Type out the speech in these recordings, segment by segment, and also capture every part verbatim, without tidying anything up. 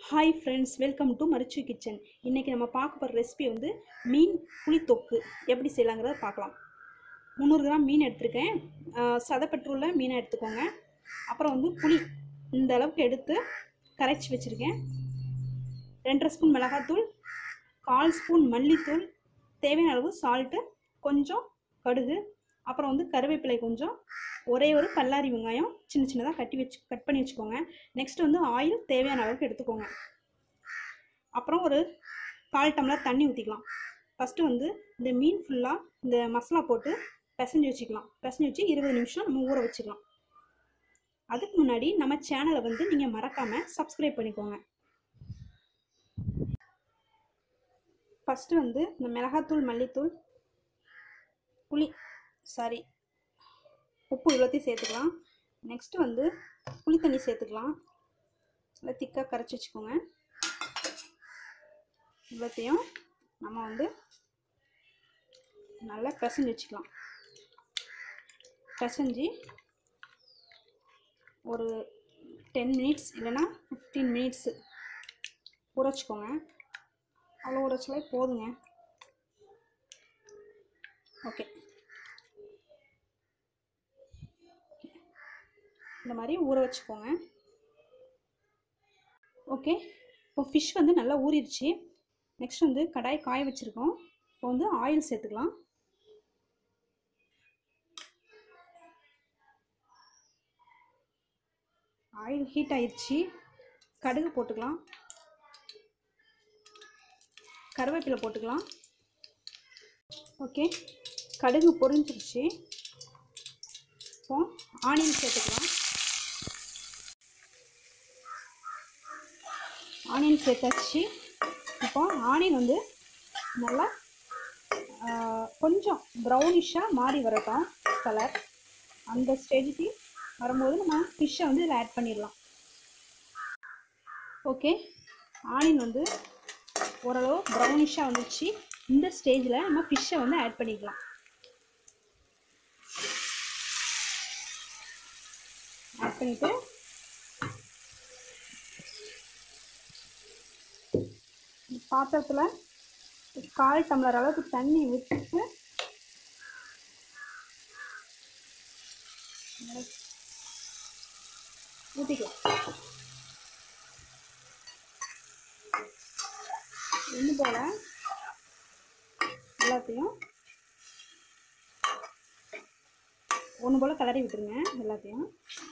Hi friends, welcome to Marichu kitchen. இன்றைக்கி நம்ம பார்க்க போகிற ரெசிபி வந்து மீன் புளித்தொக்கு எப்படி செய்யலாங்கிறத பார்க்கலாம். முந்நூறு கிராம் மீன் எடுத்துருக்கேன். சதப்பற்றுள்ள மீனை எடுத்துக்கோங்க. அப்புறம் வந்து புளி இந்த அளவுக்கு எடுத்து கரைச்சி வச்சுருக்கேன். ரெண்டரை ஸ்பூன் மிளகாத்தூள், கால் ஸ்பூன் மல்லித்தூள், தேவையான அளவு சால்ட்டு, கொஞ்சம் கடுகு, அப்புறம் வந்து கருவேப்பிலை கொஞ்சம், ஒரே ஒரு பல்லாரி வெங்காயம் சின்ன சின்னதாக கட்டி வச்சு கட் பண்ணி வச்சுக்கோங்க. நெக்ஸ்ட் வந்து ஆயில் தேவையான அளவுக்கு எடுத்துக்கோங்க. அப்புறம் ஒரு கால் டம்ளர் தண்ணி ஊற்றிக்கலாம். ஃபஸ்ட்டு வந்து இந்த மீன் ஃபுல்லாக இந்த மசாலா போட்டு பிசைஞ்சு வச்சுக்கலாம். பிசைஞ்சு வச்சு இருபது நிமிஷம் நம்ம ஊற வச்சுக்கலாம். அதுக்கு முன்னாடி நம்ம சேனலை வந்து நீங்கள் மறக்காமல் சப்ஸ்கிரைப் பண்ணிக்கோங்க. ஃபஸ்ட்டு வந்து இந்த மிளகாத்தூள், மல்லித்தூள், புளி சாரி உப்பு இவ்வளோத்தையும் சேர்த்துக்கலாம். நெக்ஸ்ட்டு வந்து புளி தண்ணி சேர்த்துக்கலாம். நல்லா திக்காக கரைச்சி வச்சுக்கோங்க. இவ்வளோத்தையும் நம்ம வந்து நல்லா பிசைஞ்சு வச்சுக்கலாம். பிசைஞ்சு ஒரு டென் மினிட்ஸ் இல்லைன்னா ஃபிஃப்டீன் மினிட்ஸு ஊற வச்சுக்கோங்க. அவ்வளோ ஊற வச்சாலே போதுங்க. ஓகே, இந்த மாதிரி ஊற வச்சுக்கோங்க. ஓகே, இப்போ ஃபிஷ் வந்து நல்லா ஊறிடுச்சு. நெக்ஸ்ட் வந்து கடாய் காய வச்சுருக்கோம். இப்போ வந்து ஆயில் சேர்த்துக்கலாம். ஆயில் ஹீட் ஆயிடுச்சு. கடுகு போட்டுக்கலாம். கருவேப்பிலை போட்டுக்கலாம். ஓகே, கடுகு பொரிஞ்சிருச்சு. இப்போ ஆனியன் சேர்த்துக்கலாம். ஆனியன் சேர்த்தாச்சு. இப்போ ஆனியன் வந்து நல்லா கொஞ்சம் ப்ரௌனிஷாக மாறி வரட்டும் கலர். அந்த ஸ்டேஜுக்கு வரும்போது நம்ம ஃபிஷ்ஷை வந்து இதில் ஆட் பண்ணிடலாம். ஓகே, ஆனியன் வந்து ஓரளவு ப்ரௌனிஷாக வந்துச்சு. இந்த ஸ்டேஜில் நம்ம ஃபிஷ்ஷை வந்து ஆட் பண்ணிக்கலாம். ஆட் பண்ணிவிட்டு பாத்திரத்தில் கால் டம்ளர் அளவுக்கு தண்ணி ஊற்றிட்டு ஊற்றிக்கலாம். ஒன்று போல் எல்லாத்தையும் ஒன்று போல் கிளறி விட்டுருங்க. எல்லாத்தையும்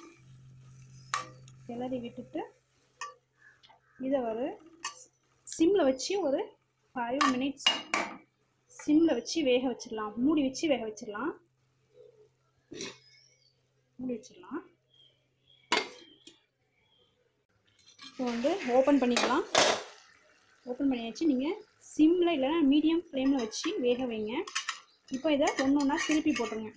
கிளறி விட்டுட்டு இதை ஒரு சிம்மில் வச்சு ஒரு ஃபைவ் மினிட்ஸ் சிம்மில் வச்சு வேக வச்சிடலாம். மூடி வச்சு வேக வச்சிடலாம். மூடி வச்சிடலாம். இப்போ வந்து ஓப்பன் பண்ணிக்கலாம். ஓப்பன் பண்ணியாச்சு. நீங்கள் சிம்மில் இல்லைன்னா மீடியம் ஃப்ளேமில் வச்சு வேக வைங்க. இப்போ இதை ஒன்று ஒன்றா திருப்பி போட்டுருங்க.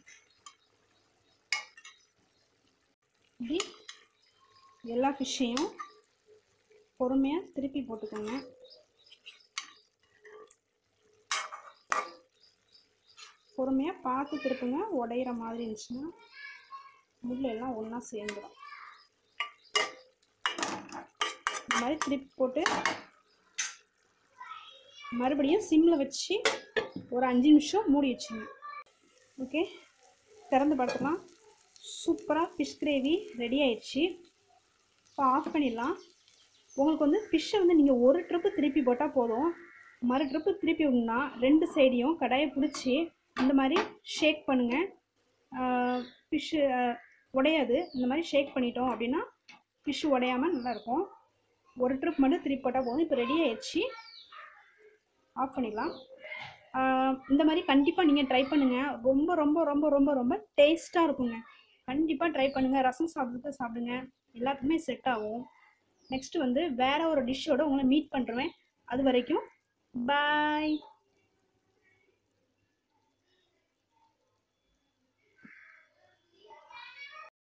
இப்படி எல்லா ஃபிஷ்ஷையும் பொறுமையாக திருப்பி போட்டுக்கோங்க. பொறுமையாக பார்த்து திருப்புங்க. உடையிற மாதிரி இருந்துச்சுன்னா முள்ளெல்லாம் ஒன்றா சேர்ந்துடும். இந்த மாதிரி திருப்பி போட்டு மறுபடியும் சிம்மில் வச்சு ஒரு அஞ்சு நிமிஷம் மூடி வச்சுங்க. ஓகே, திறந்து பார்த்துக்கலாம். சூப்பராக ஃபிஷ் கிரேவி ரெடி ஆயிடுச்சு. இப்போ ஆஃப் பண்ணிடலாம். உங்களுக்கு வந்து ஃபிஷ்ஷை வந்து நீங்கள் ஒரு ட்ரிப்பு திருப்பி போட்டால் போதும். மறு ட்ரிப்பு திருப்பி விடணும்னா ரெண்டு சைடையும் கடாயை பிடிச்சி இந்த மாதிரி ஷேக் பண்ணுங்கள். ஃபிஷ்ஷு உடையாது. இந்த மாதிரி ஷேக் பண்ணிட்டோம் அப்படின்னா ஃபிஷ்ஷு உடையாமல் நல்லாயிருக்கும். ஒரு ட்ரிப் மட்டும் திருப்பி போட்டால் போதும். இப்போ ரெடி ஆயிடுச்சு. ஆஃப் பண்ணிடலாம். இந்த மாதிரி கண்டிப்பாக நீங்கள் ட்ரை பண்ணுங்கள். ரொம்ப ரொம்ப ரொம்ப ரொம்ப ரொம்ப டேஸ்ட்டாக இருக்குங்க. கண்டிப்பாக ட்ரை பண்ணுங்கள். ரசம் சாப்பிட்டு சாப்பிடுங்க. எல்லாத்துக்குமே செட் ஆகும். நெக்ஸ்ட்டு வந்து வேறு ஒரு டிஷ்ஷோடு உங்களை மீட் பண்ணுறேன். அது வரைக்கும் பாய்.